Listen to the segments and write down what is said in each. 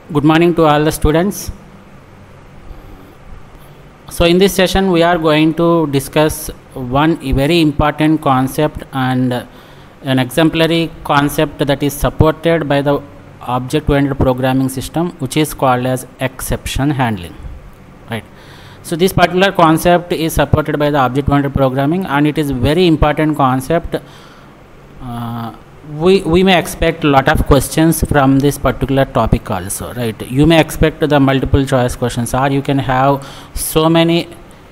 Good morning to all the students. So in this session we are going to discuss one very important concept and an exemplary concept that is supported by the object-oriented programming system, which is called as exception handling, right? So this particular concept is supported by the object-oriented programming, and it is very important concept. We may expect a lot of questions from this particular topic also, right? You may expect the multiple choice questions, or you can have so many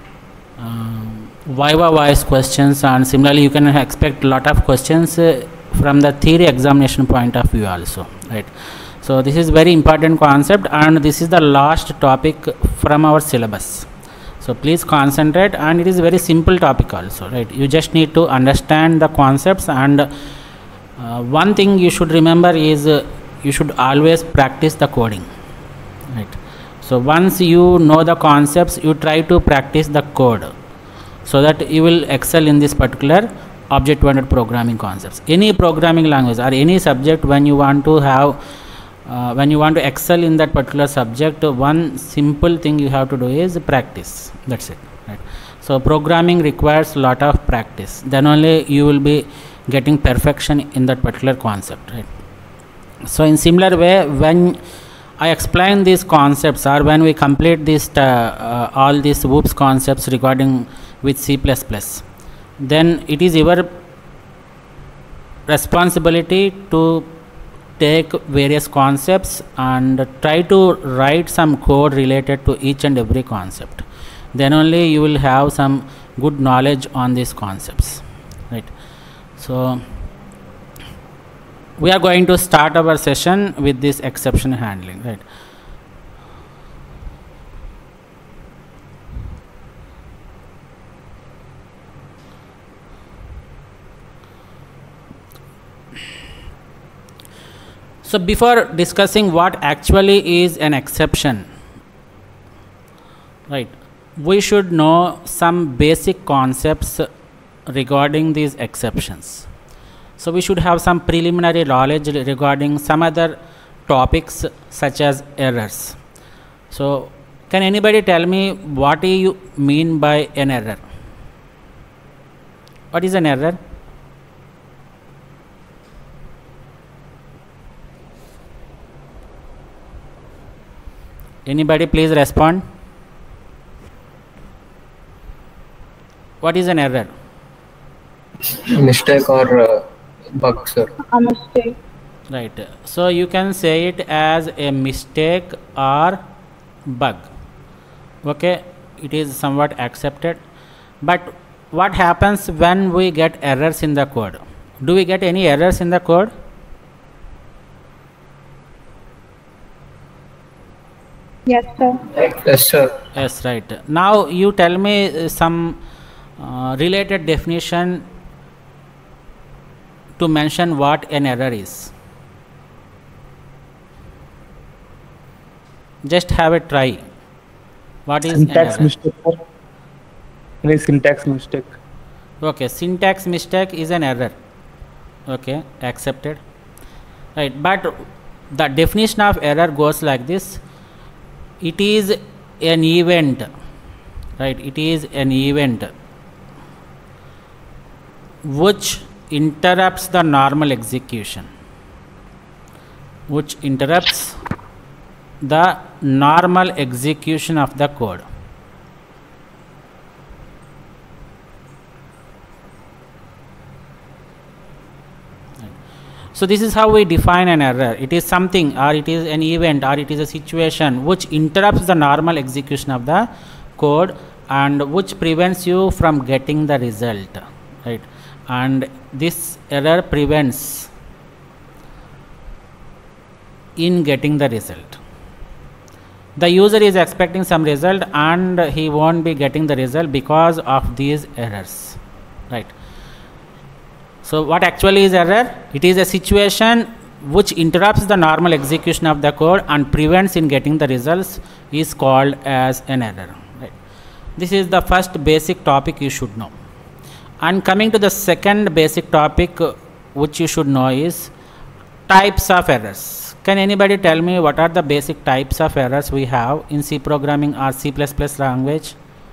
Viva voice questions, and similarly you can expect a lot of questions from the theory examination point of view also, right? So this is very important concept, and this is the last topic from our syllabus. So please concentrate, and it is very simple topic also, right? You just need to understand the concepts, and one thing you should remember is you should always practice the coding, right? So once you know the concepts, you try to practice the code so that you will excel in this particular object-oriented programming concepts. Any programming language or any subject, when you want to have when you want to excel in that particular subject, one simple thing you have to do is practice. That's it, right? So programming requires a lot of practice, then only you will be getting perfection in that particular concept, right? So in similar way, when I explain these concepts, or when we complete this all these whoops concepts regarding with C++, then it is your responsibility to take various concepts and try to write some code related to each and every concept. Then only you will have some good knowledge on these concepts, right? So we are going to start our session with this exception handling, right? So before discussing what actually is an exception, right, we should know some basic concepts regarding these exceptions. So we should have some preliminary knowledge regarding some other topics such as errors. So can anybody tell me what do you mean by an error? What is an error? Anybody please respond. What is an error? Mistake or bug, sir. A mistake. Right. So you can say it as a mistake or bug. Okay, it is somewhat accepted. But what happens when we get errors in the code? Do we get any errors in the code? Yes, sir. Yes, sir. Yes, right. Now you tell me some related definition to mention what an error is. Just have a try. What is syntax an error? mistake, sir. Any syntax mistake. Okay, syntax mistake is an error. Okay, accepted. Right, but the definition of error goes like this. It is an event, right? It is an event which interrupts the normal execution, which interrupts the normal execution of the code. So this is how we define an error. It is something, or it is an event, or it is a situation which interrupts the normal execution of the code and which prevents you from getting the result, right? And this error prevents in getting the result. The user is expecting some result and he won't be getting the result because of these errors, right? So what actually is error? It is a situation which interrupts the normal execution of the code and prevents in getting the results is called as an error, right? This is the first basic topic you should know. And coming to the second basic topic which you should know is types of errors. Can anybody tell me what are the basic types of errors we have in C programming or C++ language?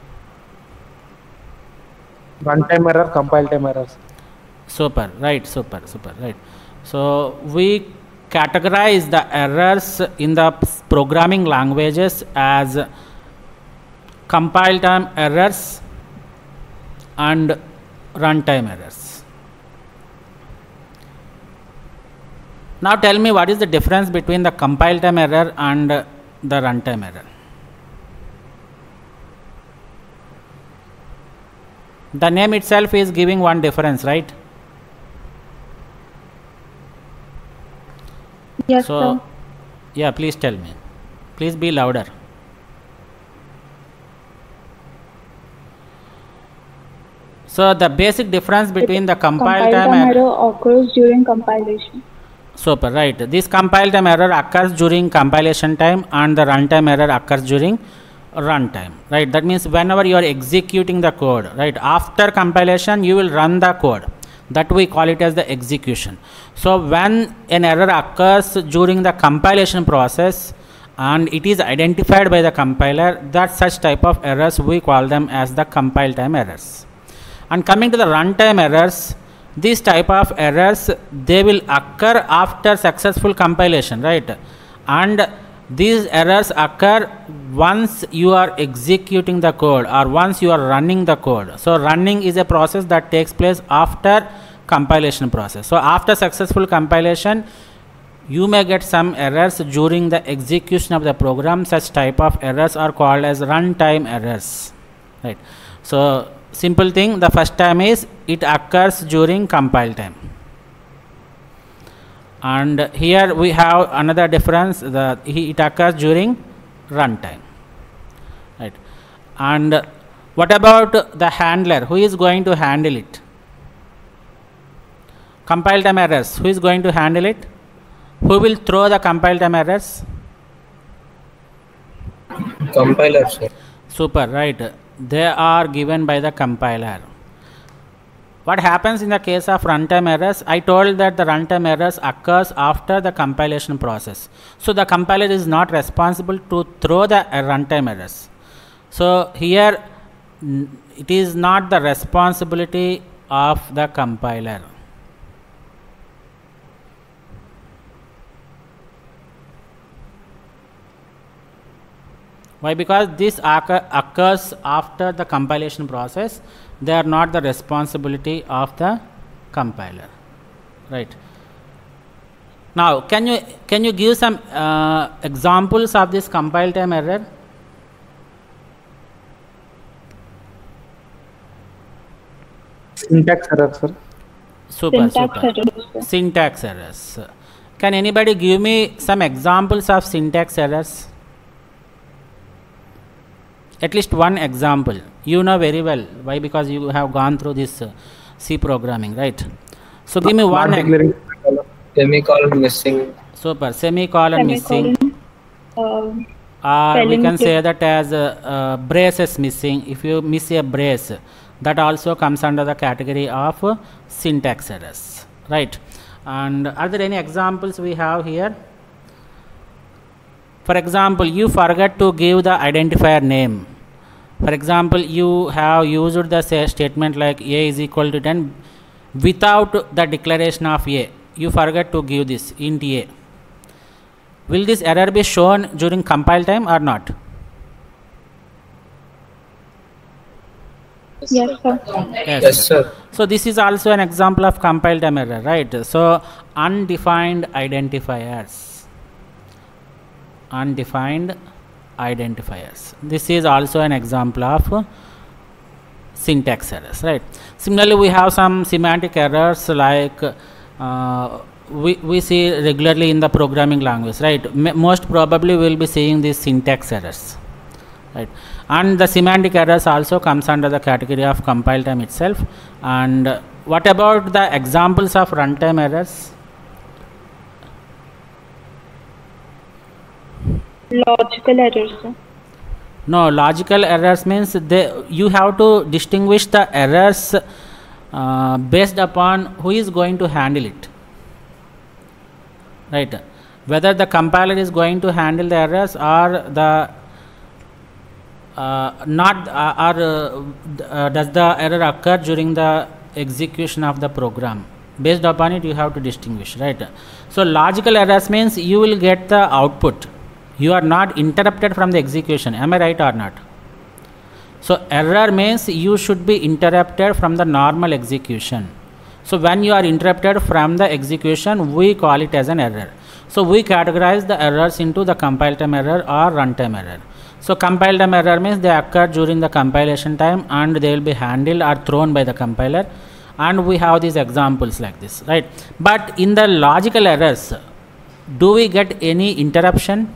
Runtime error, compile time errors. Super, right, super, right. So we categorize the errors in the programming languages as compile time errors and runtime errors. Now tell me what is the difference between the compile time error and the runtime error. The name itself is giving one difference, right? Yes, So, sir. yeah, please tell me. Please be louder. So, the basic difference between the compile time error occurs during compilation. Super, right. This compile time error occurs during compilation time and the runtime error occurs during runtime, right? That means whenever you are executing the code, right, after compilation you will run the code, that we call it as the execution. So when an error occurs during the compilation process and it is identified by the compiler, that such type of errors we call them as the compile time errors. And coming to the runtime errors, these type of errors, they will occur after successful compilation, right? And these errors occur once you are executing the code or once you are running the code. So running is a process that takes place after compilation process. So after successful compilation, you may get some errors during the execution of the program. Such type of errors are called as runtime errors, right? So simple thing, the first time is it occurs during compile time. And here we have another difference, it occurs during runtime, right? And what about the handler? Who is going to handle it? Compile time errors, who is going to handle it? Who will throw the compile time errors? Compiler, sir. Super, right. They are given by the compiler. What happens in the case of runtime errors? I told that the runtime errors occurs after the compilation process. So the compiler is not responsible to throw the runtime errors. So here it is not the responsibility of the compiler. Why? Because this occurs after the compilation process. They are not the responsibility of the compiler, right? Now, can you give some examples of this compile time error? Syntax error, sir. Super, Syntax super. errors. Syntax errors. Can anybody give me some examples of syntax errors? At least one example. You know very well. Why? Because you have gone through this C programming, right? So give me one. Semicolon missing. Super. Semicolon missing. Spelling We can say mistake. that as braces missing. If you miss a brace, that also comes under the category of syntax errors, right? And are there any examples we have here? For example, you forget to give the identifier name. For example, you have used the statement like a is equal to 10 without the declaration of a. You forget to give this int a. Will this error be shown during compile time or not? Yes, sir. Yes, sir. So this is also an example of compile time error, right? So undefined identifiers. Undefined identifiers. This is also an example of syntax errors, right? Similarly, we have some semantic errors like we see regularly in the programming language, right? Most probably we will be seeing these syntax errors, right? And the semantic errors also comes under the category of compile time itself. And what about the examples of runtime errors? Logical errors, sir. No, logical errors means you have to distinguish the errors based upon who is going to handle it, right? whether the compiler is going to handle the errors or the does the error occur during the execution of the program. Based upon it, you have to distinguish, right? So logical errors means you will get the output, you are not interrupted from the execution. Am I right or not? So error means you should be interrupted from the normal execution. So when you are interrupted from the execution, we call it as an error. So we categorize the errors into the compile time error or runtime error. So compile time error means they occur during the compilation time and they will be handled or thrown by the compiler, and we have these examples like this, right? But in the logical errors, do we get any interruption?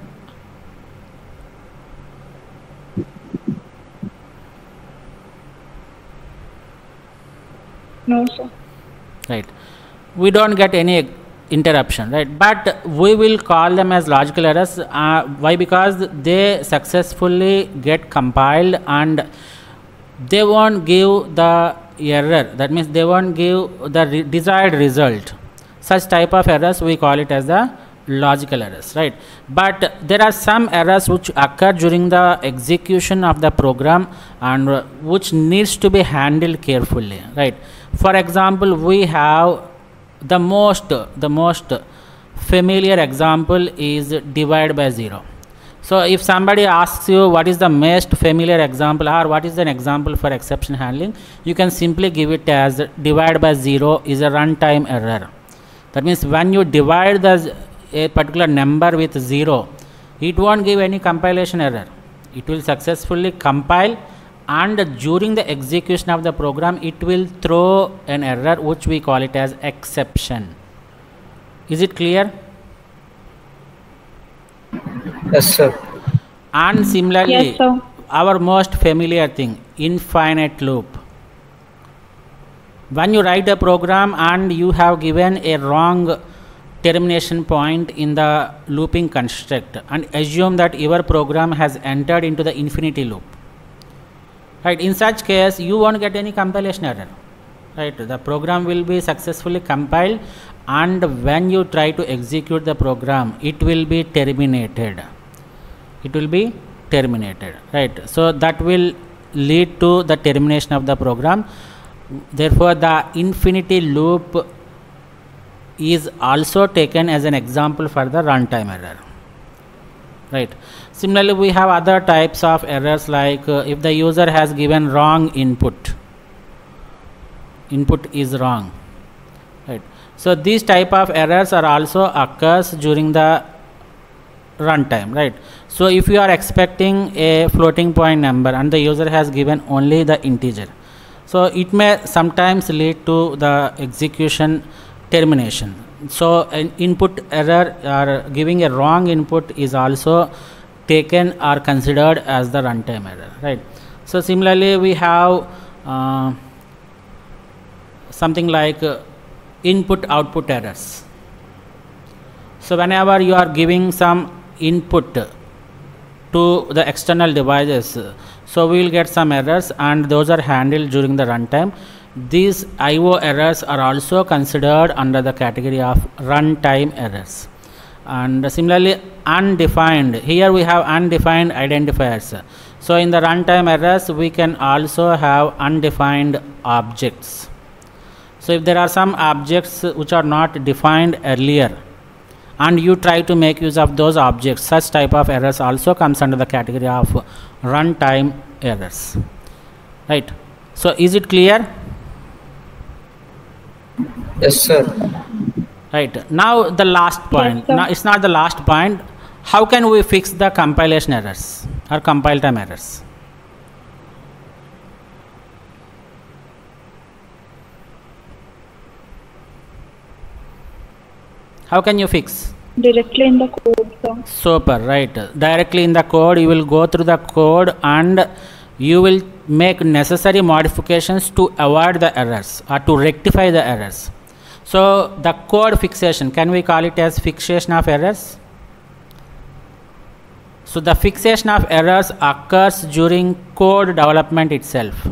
No, sir. Right, we don't get any interruption, right? But we will call them as logical errors. Why? Because they successfully get compiled and they won't give the error, that means they won't give the desired result. Such type of errors we call it as the logical errors, right? But there are some errors which occur during the execution of the program and which needs to be handled carefully, right? For example, we have the most familiar example is divide by zero. So if somebody asks you what is the most familiar example or what is an example for exception handling, you can simply give it as divide by zero is a runtime error. That means when you divide a particular number with zero, it won't give any compilation error. It will successfully compile, and during the execution of the program it will throw an error which we call it as exception. Is it clear? Yes, sir. And similarly, Yes, sir. our most familiar thing, infinite loop. When you write a program and you have given a wrong termination point in the looping construct and assume that your program has entered into the infinity loop, right? In such case, you won't get any compilation error, right? The program will be successfully compiled, and when you try to execute the program, it will be terminated. It will be terminated, right? So that will lead to the termination of the program. Therefore, the infinity loop is also taken as an example for the runtime error, right? Similarly, we have other types of errors like if the user has given wrong input is wrong, right? So these type of errors are also occurs during the runtime, right? So if you are expecting a floating point number and the user has given only the integer, so it may sometimes lead to the execution termination. So an input error or giving a wrong input is also taken or considered as the runtime error, right? So similarly, we have something like input output errors. So whenever you are giving some input to the external devices, so we will get some errors and those are handled during the runtime. These IO errors are also considered under the category of runtime errors. And similarly, undefined, here we have undefined identifiers. So in the runtime errors, we can also have undefined objects. So if there are some objects which are not defined earlier and you try to make use of those objects, such type of errors also comes under the category of runtime errors, right? So is it clear? Yes, sir. Right. Now the last point. Yes, sir. Now it's not the last point. How can we fix the compilation errors or compile time errors? How can you fix? Directly in the code, sir. Super, right. Directly in the code, you will go through the code and you will make necessary modifications to avoid the errors or to rectify the errors. So the code fixation, can we call it as fixation of errors? So the fixation of errors occurs during code development itself.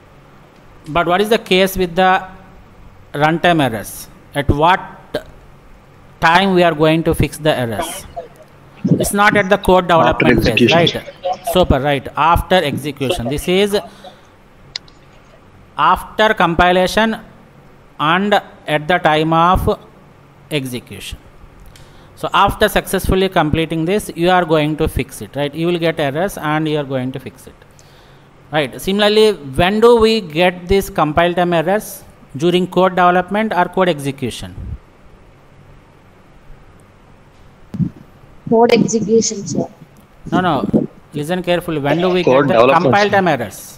But what is the case with the runtime errors? At what time we are going to fix the errors? It's not at the code development phase, right? Super, right, after execution. This is after compilation and at the time of execution. So after successfully completing this, you are going to fix it, right? You will get errors and you are going to fix it, right? Similarly, when do we get these compile time errors? During code development or code execution? Code execution, sir. No, listen carefully. When do we Code get the development. compile time errors?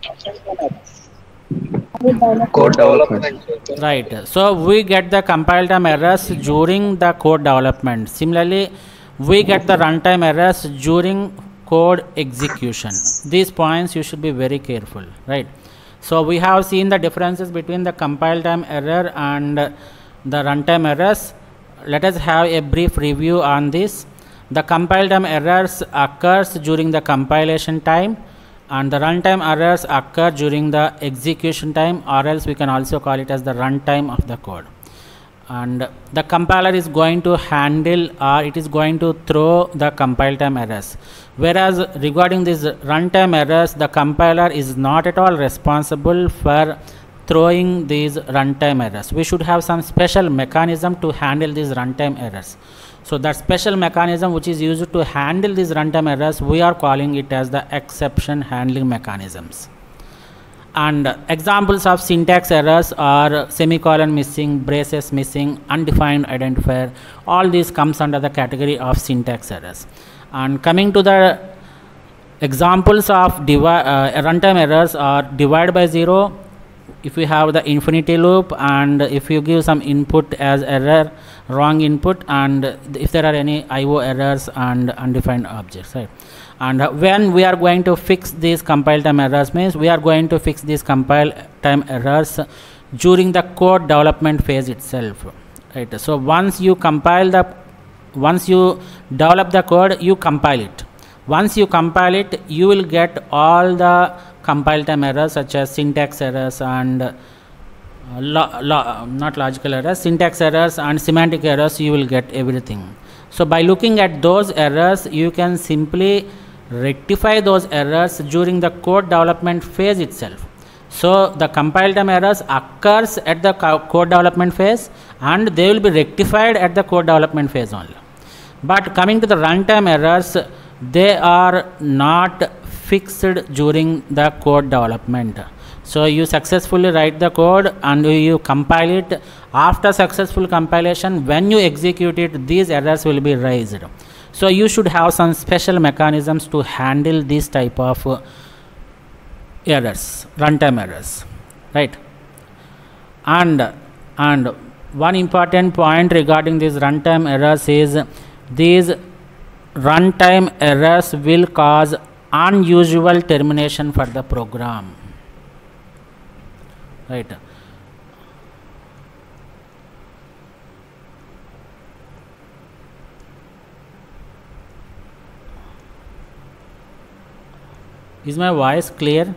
Code development. Right. So we get the compile time errors during the code development. Similarly, we get the runtime errors during code execution. These points you should be very careful, right? So we have seen the differences between the compile time error and the runtime errors. Let us have a brief review on this. The compile time errors occurs during the compilation time, and the runtime errors occur during the execution time, or else we can also call it as the runtime of the code. And the compiler is going to handle, or it is going to throw the compile time errors. Whereas regarding these runtime errors, the compiler is not at all responsible for throwing these runtime errors. We should have some special mechanism to handle these runtime errors. So that special mechanism which is used to handle these runtime errors, we are calling it as the exception handling mechanisms. And examples of syntax errors are semicolon missing, braces missing, undefined identifier. All these comes under the category of syntax errors. And coming to the examples of runtime errors are divide by zero. If you have the infinity loop, and if you give some input as error, wrong input, and if there are any IO errors and undefined objects, right? And when we are going to fix these compile time errors, means we are going to fix these compile time errors during the code development phase itself, right? So once you develop the code, you compile it. Once you compile it, you will get all the compile time errors such as syntax errors and not logical errors, syntax errors and semantic errors. You will get everything. So by looking at those errors, you can simply rectify those errors during the code development phase itself. So the compile time errors occurs at the code development phase, and they will be rectified at the code development phase only. But coming to the runtime errors, they are not fixed during the code development. So you successfully write the code and you compile it. After successful compilation, when you execute it, these errors will be raised. So you should have some special mechanisms to handle this type of errors, runtime errors, right? And one important point regarding these runtime errors is these runtime errors will cause unusual termination for the program, right? Is my voice clear?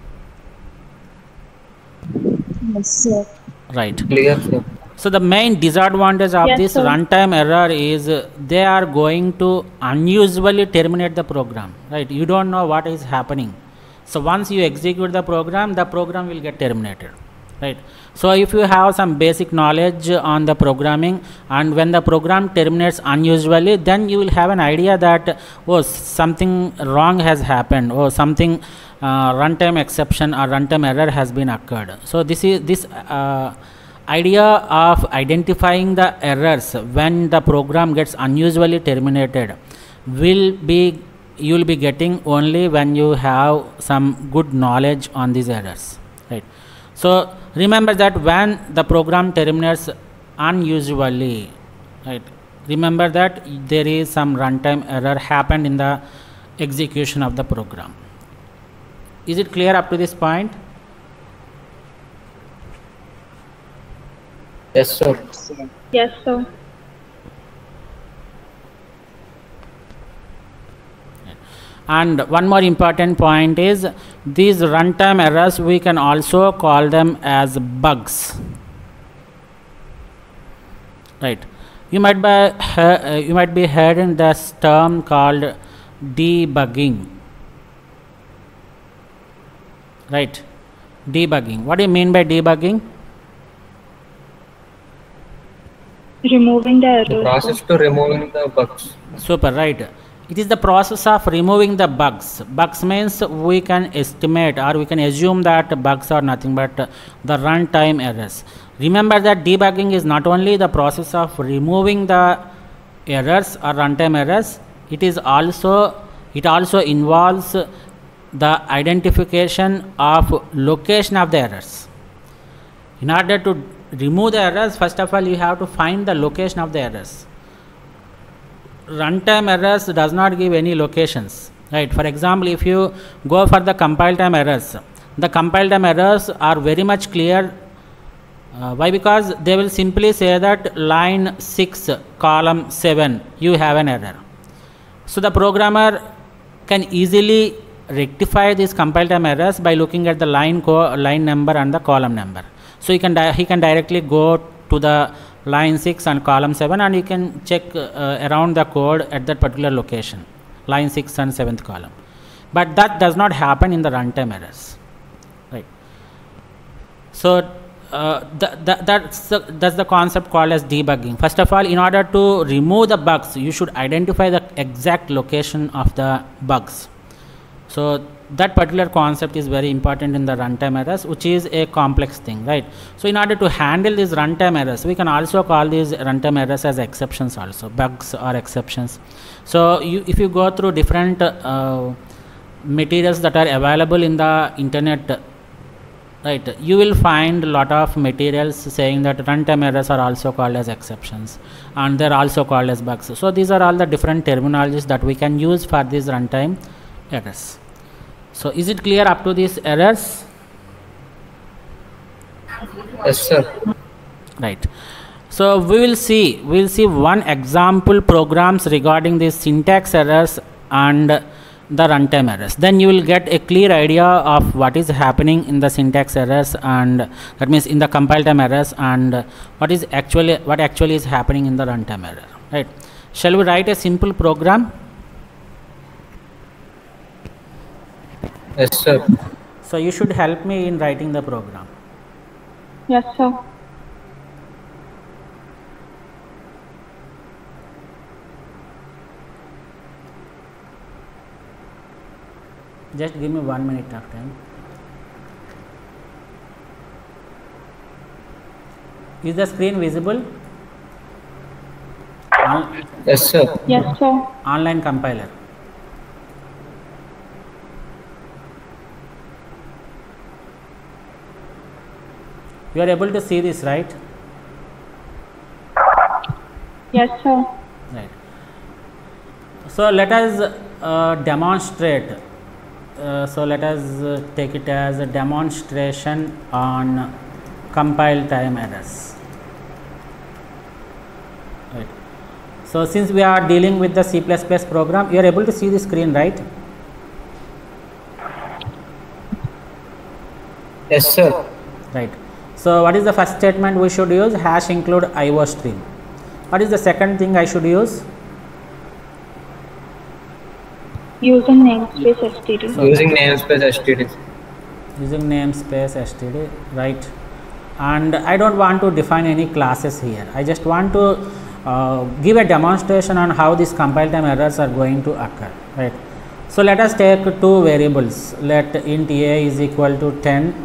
Yes, sir. Right. Clear, sir. So the main disadvantage of Yes, this sir. runtime error is they are going to unusually terminate the program, right? You don't know what is happening. So once you execute the program will get terminated, right? So if you have some basic knowledge on the programming, and when the program terminates unusually, then you will have an idea that, oh, something wrong has happened, or something runtime exception or runtime error has been occurred. So this idea of identifying the errors when the program gets unusually terminated you will be getting only when you have some good knowledge on these errors, right? So remember that when the program terminates unusually, right, remember that there is some runtime error happened in the execution of the program. Is it clear up to this point? Yes, sir. Yes, sir. And one more important point is these runtime errors, we can also call them as bugs, right? You might be hearing this term called debugging, right? Debugging. What do you mean by debugging? Removing the errors. The process to removing the bugs. Super, right. It is the process of removing the bugs. Bugs means we can estimate or we can assume that bugs are nothing but the runtime errors. Remember that debugging is not only the process of removing the errors or runtime errors, it also involves the identification of location of the errors. In order to remove the errors, first of all you have to find the location of the errors. Runtime errors does not give any locations, right? For example, if you go for the compile time errors, the compile time errors are very much clear. Why? Because they will simply say that line 6 column 7 you have an error. So the programmer can easily rectify these compile time errors by looking at the line number and the column number. So he can directly go to the line 6 and column 7 and you can check around the code at that particular location, line 6 and 7th column. But that does not happen in the runtime errors, right? So that's the concept called as debugging. First of all, in order to remove the bugs, you should identify the exact location of the bugs. So that particular concept is very important in the runtime errors, which is a complex thing, right? So in order to handle these runtime errors, we can also call these runtime errors as exceptions also, bugs or exceptions. So if you go through different materials that are available in the internet, right, you will find a lot of materials saying that runtime errors are also called as exceptions and they're also called as bugs. So these are all the different terminologies that we can use for these runtime errors. So is it clear up to these errors? Yes, sir. Right. So we'll see one example programs regarding these syntax errors and the runtime errors. Then you will get a clear idea of what is happening in the syntax errors, and that means in the compile time errors, and what actually is happening in the runtime error. Right. Shall we write a simple program? Yes, sir. So you should help me in writing the program. Yes, sir. Just give me 1 minute of time. Is the screen visible? Yes, sir. Yes, sir. Online compiler. You are able to see this, right? Yes, sir. Right. So let us demonstrate. So let us take it as a demonstration on compile time errors. Right. So since we are dealing with the C++ program, you are able to see the screen, right? Yes, sir. Right. So what is the first statement we should use? Hash include IO stream. What is the second thing I should use? Using namespace std. So Using namespace std. Using namespace std, right? And I don't want to define any classes here. I just want to give a demonstration on how these compile time errors are going to occur, right? So let us take two variables. Let int a is equal to 10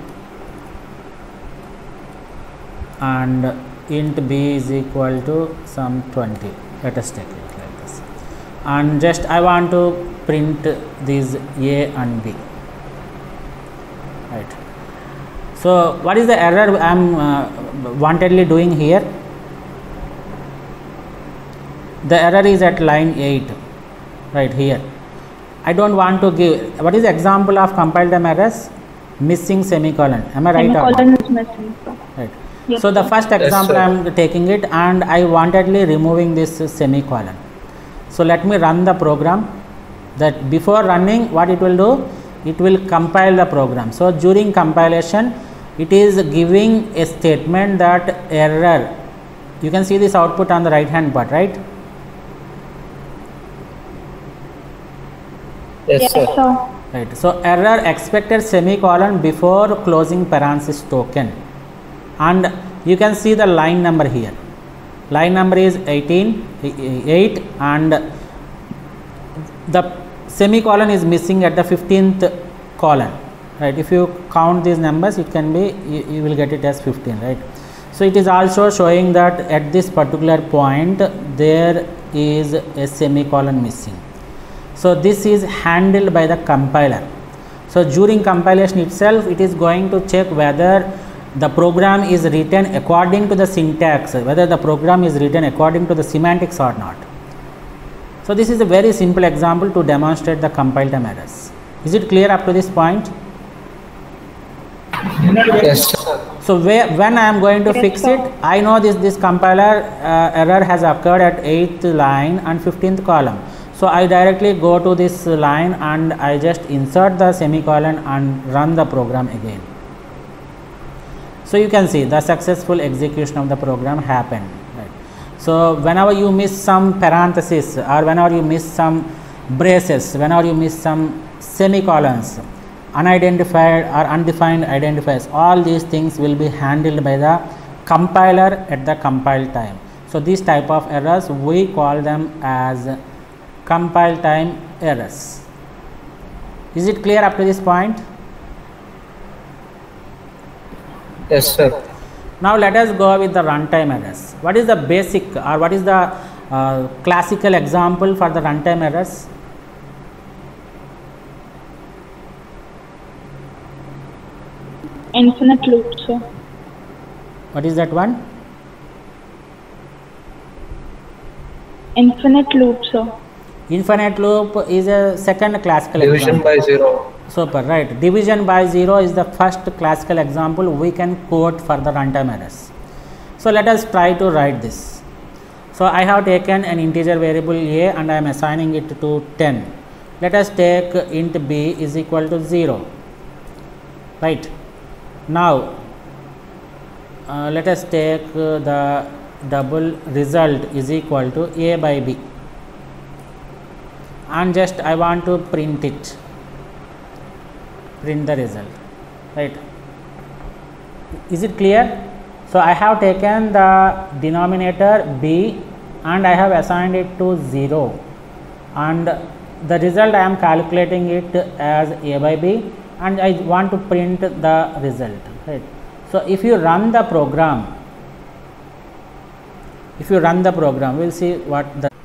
and int b is equal to some 20. Let us take it like this, and just I want to print these a and b, right? So what is the error I am wantedly doing here? The error is at line 8, right here. I don't want to give. What is the example of compile time errors? Missing semicolon. Am I right? Semicolon is missing, sir. Right. Yes, So the sir. first example sir. I am taking it, and I wantedly removing this semicolon. So let me run the program. That before running, what it will do? It will compile the program. So during compilation, it is giving a statement that error You can see this output on the right hand part, right? Yes, sir. Right. So error expected semicolon before closing parenthesis token, and you can see the line number here. Line number is 8, and the semicolon is missing at the 15th colon, right? If you count these numbers, it can be, you will get it as 15, right? So it is also showing that at this particular point there is a semicolon missing. So this is handled by the compiler. So during compilation itself, it is going to check whether the program is written according to the syntax, whether the program is written according to the semantics or not. So this is a very simple example to demonstrate the compile time errors. Is it clear up to this point? Yes, sir. So when I am going to fix it, I know this compiler error has occurred at 8th line and 15th column. So I directly go to this line and I just insert the semicolon and run the program again. So you can see the successful execution of the program happened. Right. So whenever you miss some parenthesis, or whenever you miss some braces, whenever you miss some semicolons, unidentified or undefined identifiers, all these things will be handled by the compiler at the compile time. So these type of errors, we call them as compile time errors. Is it clear up to this point? Yes, sir. Now let us go with the runtime errors. What is the basic, or what is the classical example for the runtime errors? Infinite loop, sir. What is that one? Infinite loop, sir. Infinite loop is a second classical Division example. by 0. Super, right. Division by 0 is the first classical example we can quote for the runtime errors. So let us try to write this. So I have taken an integer variable a and I am assigning it to 10. Let us take int b is equal to 0. Right. Now let us take the double result is equal to a by b, and just I want to print it, print the result, right? Is it clear? So I have taken the denominator b and I have assigned it to 0, and the result I am calculating it as a by b, and I want to print the result, right? So if you run the program, we'll see what the.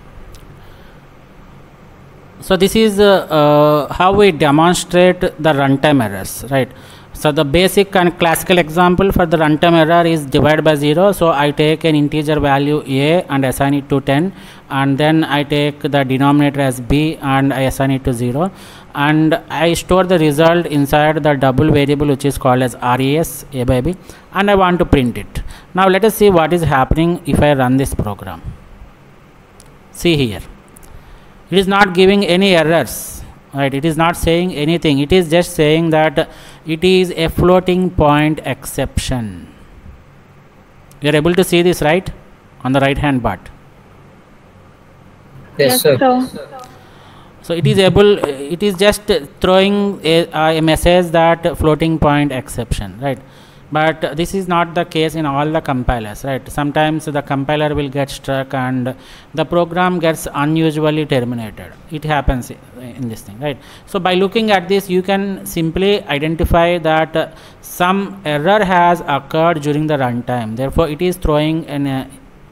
So this is how we demonstrate the runtime errors, right? So the basic and classical example for the runtime error is divide by 0. So I take an integer value a and assign it to 10, and then I take the denominator as b and I assign it to 0, and I store the result inside the double variable which is called as res a by b, and I want to print it. Now let us see what is happening if I run this program. See here, it is not giving any errors, right? It is not saying anything. It is just saying that it is a floating point exception. You are able to see this, right, on the right hand part? Yes, sir. So it is able, it is just throwing a message that floating point exception, right? But this is not the case in all the compilers, right? Sometimes the compiler will get stuck and the program gets unusually terminated. It happens in this thing, right? So by looking at this, you can simply identify that some error has occurred during the runtime. Therefore, it is throwing a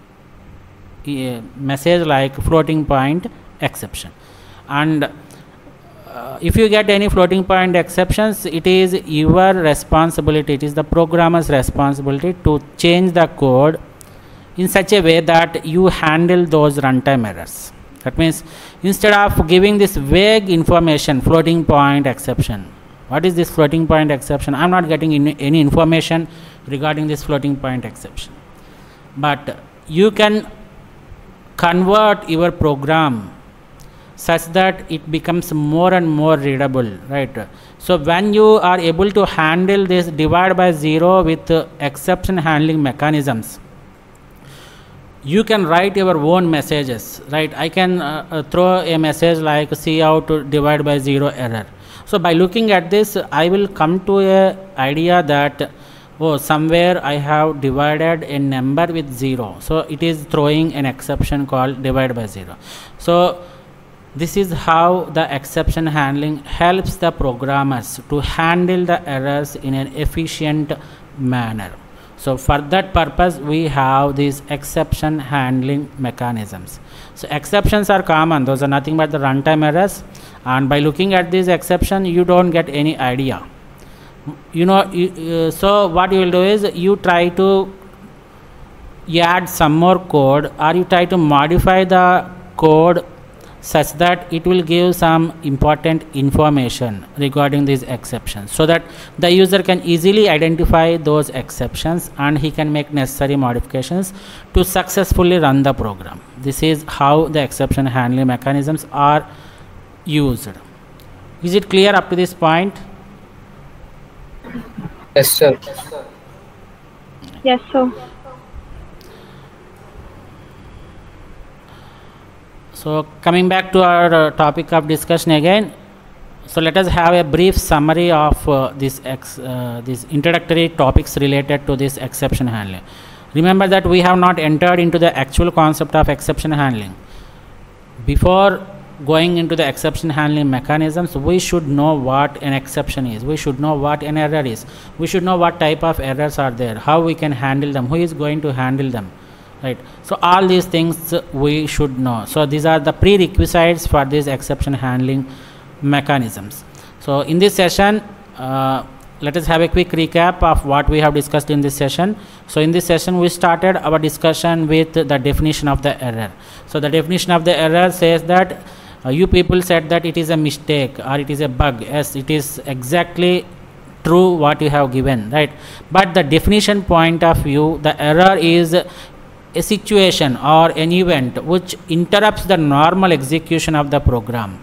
message like floating point exception. And if you get any floating point exceptions, it is your responsibility, it is the programmer's responsibility to change the code in such a way that you handle those runtime errors. That means instead of giving this vague information, floating point exception, what is this floating point exception? I am not getting any information regarding this floating point exception. But you can convert your program such that it becomes more and more readable, right? So when you are able to handle this divide by 0 with exception handling mechanisms, you can write your own messages, right? I can throw a message like see how to divide by 0 error. So by looking at this, I will come to a idea that, oh, somewhere I have divided a number with 0. So it is throwing an exception called divide by 0. So this is how the exception handling helps the programmers to handle the errors in an efficient manner. So for that purpose, we have these exception handling mechanisms. So exceptions are common. Those are nothing but the runtime errors. And by looking at this exception, you don't get any idea. So what you will do is you try to add some more code, or you try to modify the code such that it will give some important information regarding these exceptions, so that the user can easily identify those exceptions and he can make necessary modifications to successfully run the program. This is how the exception handling mechanisms are used. Is it clear up to this point? Yes, sir. Yes, sir. So coming back to our topic of discussion again, so let us have a brief summary of these introductory topics related to this exception handling. Remember that we have not entered into the actual concept of exception handling. Before going into the exception handling mechanisms, we should know what an exception is, we should know what an error is, we should know what type of errors are there, how we can handle them, who is going to handle them. Right. So all these things we should know. So these are the prerequisites for these exception handling mechanisms. So in this session, let us have a quick recap of what we have discussed in this session. So in this session, we started our discussion with the definition of the error. So the definition of the error says that you people said that it is a mistake or it is a bug. Yes, it is exactly true what you have given, right? But the definition point of view, the error is a situation or an event which interrupts the normal execution of the program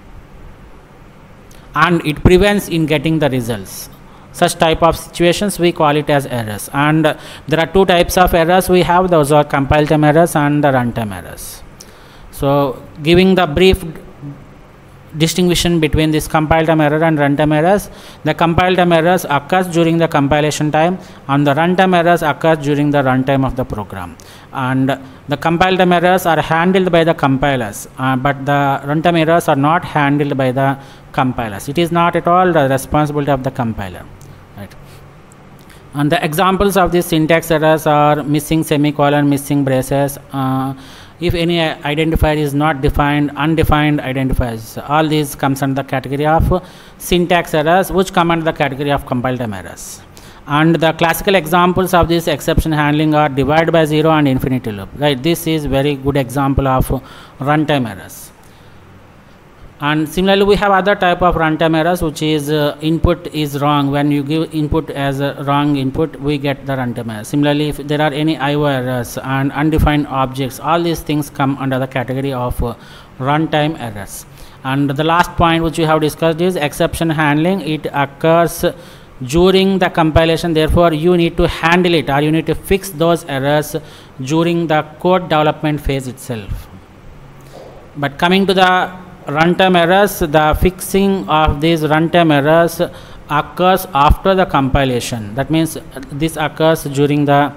and it prevents in getting the results. Such type of situations we call it as errors. And there are two types of errors we have. Those are compile time errors and the runtime errors. So giving the brief distinction between this compile time error and runtime errors, the compile time errors occurs during the compilation time and the runtime errors occurs during the runtime of the program. And the compile time errors are handled by the compilers, but the runtime errors are not handled by the compilers. It is not at all the responsibility of the compiler, right? And the examples of these syntax errors are missing semicolon, missing braces, if any identifier is not defined, undefined identifiers. All these comes under the category of syntax errors, which come under the category of compile time errors. And the classical examples of this exception handling are divide by 0 and infinity loop, right? This is very good example of runtime errors. And similarly, we have other type of runtime errors, which is input is wrong. When you give input as a wrong input, we get the runtime error. Similarly, if there are any IO errors and undefined objects, all these things come under the category of runtime errors. And the last point which we have discussed is exception handling. It occurs during the compilation, therefore you need to handle it, or you need to fix those errors during the code development phase itself. But coming to the runtime errors, the fixing of these runtime errors occurs after the compilation. That means this occurs during the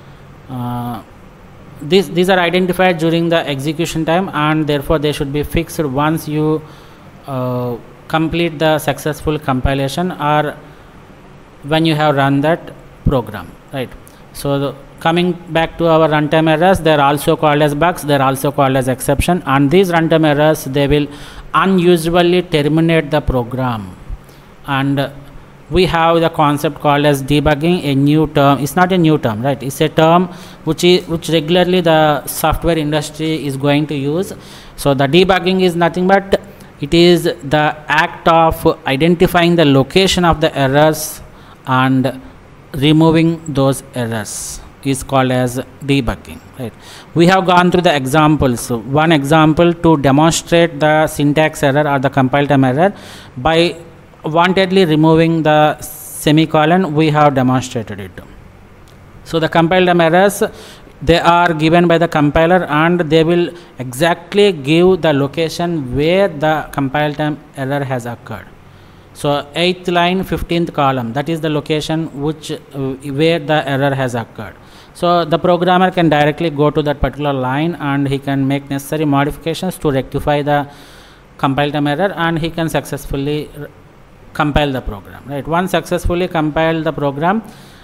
these are identified during the execution time, and therefore they should be fixed once you complete the successful compilation or when you have run that program, right? So coming back to our runtime errors, they are also called as bugs, they are also called as exception, and these runtime errors, they will unusually terminate the program. And we have the concept called as debugging, a new term. It's not a new term, right? It's a term which regularly the software industry is going to use. So the debugging is nothing but it is the act of identifying the location of the errors and removing those errors is called as debugging, right? We have gone through the examples. So one example to demonstrate the syntax error or the compile time error by wantedly removing the semicolon, we have demonstrated it. So the compile time errors, they are given by the compiler, and they will exactly give the location where the compile time error has occurred. So 8th line 15th column, that is the location which where the error has occurred. So the programmer can directly go to that particular line and he can make necessary modifications to rectify the compile time error, and he can successfully compile the program, right? Once successfully compile the program,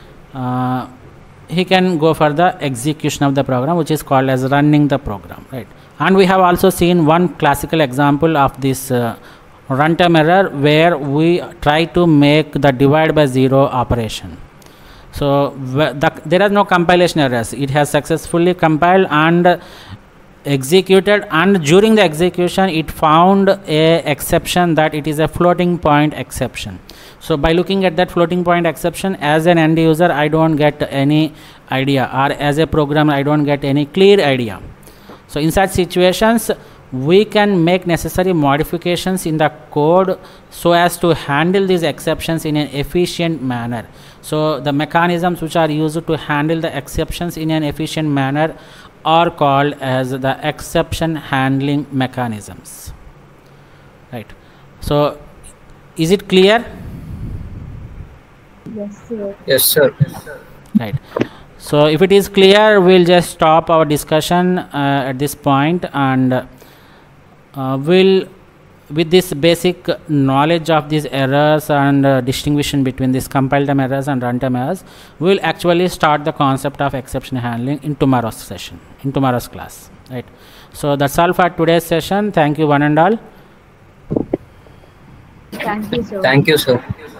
he can go for the execution of the program, which is called as running the program, right? And we have also seen one classical example of this runtime error where we try to make the divide by zero operation. So there are no compilation errors. It has successfully compiled and executed, and during the execution it found a exception that it is a floating point exception. So by looking at that floating point exception, as an end user I don't get any idea, or as a programmer I don't get any clear idea. So in such situations we can make necessary modifications in the code so as to handle these exceptions in an efficient manner. So the mechanisms which are used to handle the exceptions in an efficient manner are called as the exception handling mechanisms, right? So is it clear? Yes, sir. Yes, sir. Right. So if it is clear, we'll just stop our discussion at this point, and we'll, with this basic knowledge of these errors and distinguishing between these compile time errors and runtime errors, we'll actually start the concept of exception handling in tomorrow's session, in tomorrow's class, right? So that's all for today's session. Thank you one and all. Thank you, sir. Thank you, sir.